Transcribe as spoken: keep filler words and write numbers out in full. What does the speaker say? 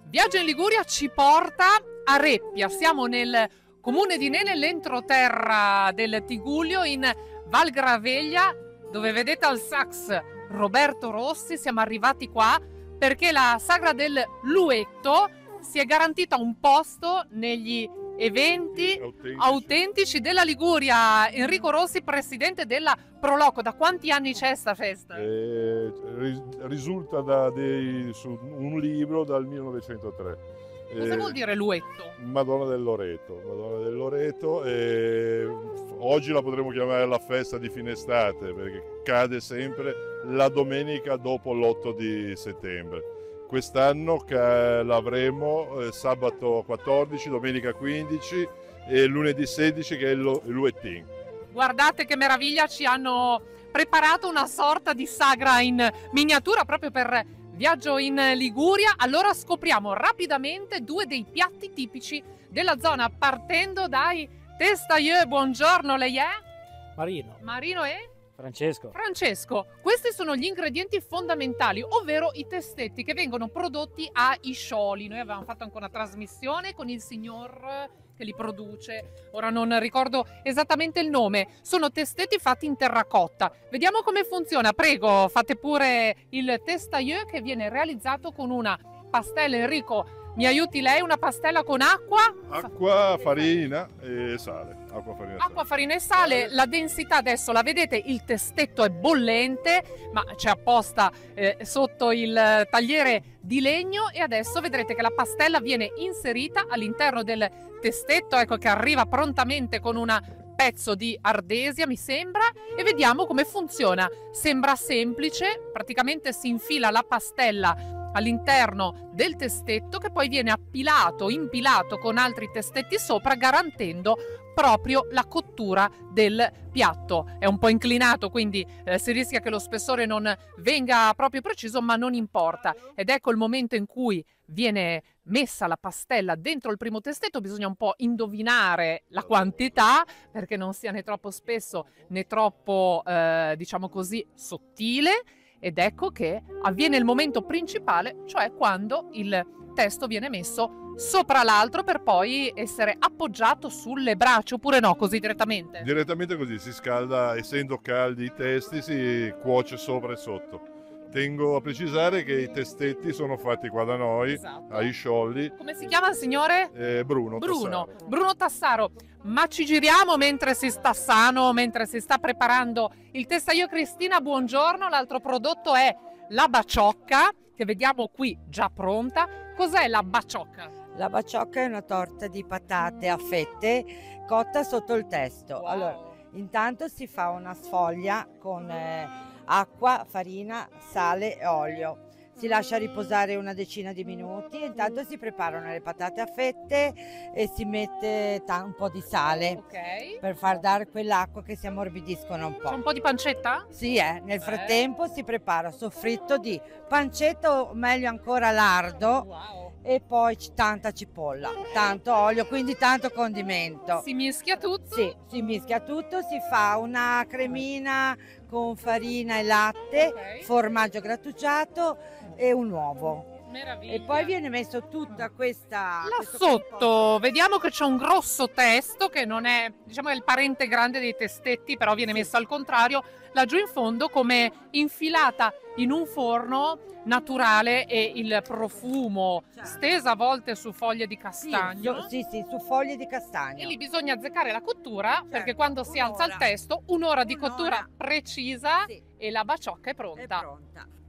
Viaggio in Liguria ci porta a Reppia, siamo nel comune di Ne, nell'entroterra del Tigullio, in Val Graveglia, dove vedete al sax Roberto Rossi. Siamo arrivati qua perché la Sagra del Luetto si è garantita un posto negli eventi autentici. autentici della Liguria. Enrico Rossi, presidente della Proloco, da quanti anni c'è sta festa? Eh, risulta da dei, su un libro dal millenovecentotre. Cosa eh, vuol dire Luetto? Madonna del Loreto. Madonna del Loreto eh, oggi la potremmo chiamare la festa di fine estate, perché cade sempre la domenica dopo l'otto di settembre. Quest'anno l'avremo eh, sabato quattordici, domenica quindici e lunedì sedici, che è il Luettin. Guardate che meraviglia, ci hanno preparato una sorta di sagra in miniatura proprio per Viaggio in Liguria. Allora scopriamo rapidamente due dei piatti tipici della zona, partendo dai testaglieux. Buongiorno, lei è? Marino. Marino e? Francesco. Francesco, questi sono gli ingredienti fondamentali, ovvero i testetti che vengono prodotti a Iscioli. Noi avevamo fatto anche una trasmissione con il signor che li produce, ora non ricordo esattamente il nome. Sono testetti fatti in terracotta. Vediamo come funziona. Prego, fate pure il testaglieux, che viene realizzato con una pastella. Enrico, mi aiuti lei? Una pastella con acqua? Acqua, farina e sale. Acqua, farina, acqua, sale. farina e sale. La densità adesso la vedete, il testetto è bollente, ma c'è apposta eh, sotto il tagliere di legno, e adesso vedrete che la pastella viene inserita all'interno del testetto, ecco che arriva prontamente con un pezzo di ardesia, mi sembra, e vediamo come funziona. Sembra semplice, praticamente si infila la pastella all'interno del testetto, che poi viene appilato, impilato con altri testetti sopra, garantendo proprio la cottura del piatto. È un po' inclinato, quindi eh, si rischia che lo spessore non venga proprio preciso, ma non importa. Ed ecco il momento in cui viene messa la pastella dentro il primo testetto. Bisogna un po' indovinare la quantità, perché non sia né troppo spesso né troppo, eh, diciamo così, sottile. Ed ecco che avviene il momento principale, cioè quando il testo viene messo sopra l'altro per poi essere appoggiato sulle braccia, oppure no, così direttamente? Direttamente così, si scalda, essendo caldi i testi, si cuoce sopra e sotto. Tengo a precisare che i testetti sono fatti qua da noi, esatto, a Iscioli. Come si chiama il signore? Eh, Bruno Bruno. Tassaro. Bruno Tassaro. Ma ci giriamo mentre si sta sano, mentre si sta preparando il testaglio. Cristina, buongiorno. L'altro prodotto è la baciocca, che vediamo qui già pronta. Cos'è la baciocca? La baciocca è una torta di patate a fette cotta sotto il testo. Wow. Allora, intanto si fa una sfoglia con eh, acqua, farina, sale e olio. Si lascia riposare una decina di minuti e intanto si preparano le patate a fette e si mette un po' di sale, okay, per far dare quell'acqua che si ammorbidiscono un po'. C'è un po' di pancetta? Sì, eh. Nel frattempo si prepara soffritto di pancetta, o meglio ancora lardo, wow, e poi tanta cipolla, tanto olio, quindi tanto condimento. Si mischia tutto? Sì, si mischia tutto, si fa una cremina con farina e latte, okay, formaggio grattugiato e un uovo. Meraviglia. E poi viene messo tutta questa... Là sotto vediamo che c'è un grosso testo, che non è, diciamo, è il parente grande dei testetti, però viene messo al contrario laggiù in fondo, come infilata in un forno naturale, e il profumo stesa a volte su foglie di castagno. Sì, sì, sì, su foglie di castagno. E lì bisogna azzeccare la cottura, certo, perché quando si alza il un'ora. testo, un'ora di Un'ora. cottura precisa, Sì, e la baciocca è pronta. è pronta.